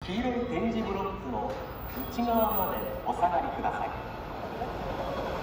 黄色い点字ブロックの内側までお下がりください。